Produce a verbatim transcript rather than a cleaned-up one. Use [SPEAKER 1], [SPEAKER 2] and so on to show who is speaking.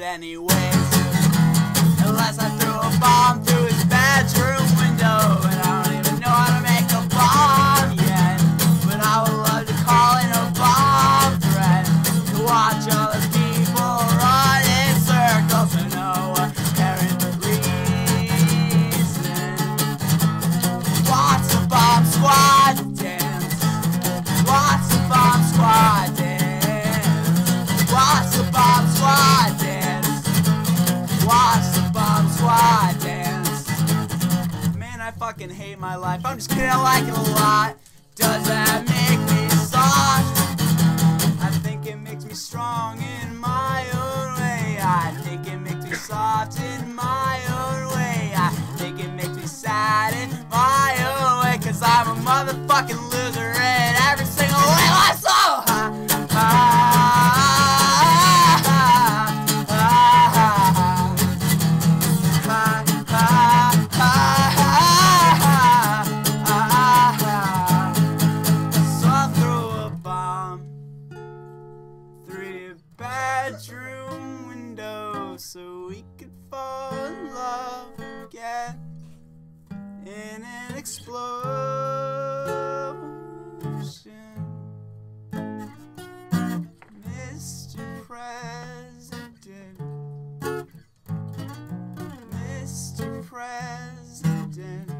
[SPEAKER 1] anyways. Unless I threw a bomb through his bedroom window, and I don't even know how to make a bomb yet. But I would love to call in a bomb threat to watch all the people run in circles for no apparent reason. Watch the bomb squad dance. Watch the bomb squad dance. Watch the bomb squad dance. Watch the bomb squad dance. Man, I fucking hate my life. I'm just kidding, I like it a lot. Does that make me soft? I think it makes me strong in my own way. I think it makes me soft in my own way. I think it makes me sad in my own way. Cause I'm a motherfucking loser in every single way. Let's go! Ha, ha. Bedroom window so we could fall in love again in an explosion. Mister President, Mister President.